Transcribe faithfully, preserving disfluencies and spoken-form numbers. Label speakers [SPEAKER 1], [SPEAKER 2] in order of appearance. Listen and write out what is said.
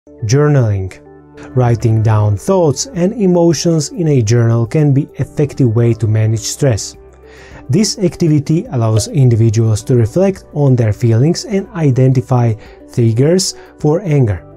[SPEAKER 1] Journaling. Writing down thoughts and emotions in a journal can be an effective way to manage stress. This activity allows individuals to reflect on their feelings and identify triggers for anger.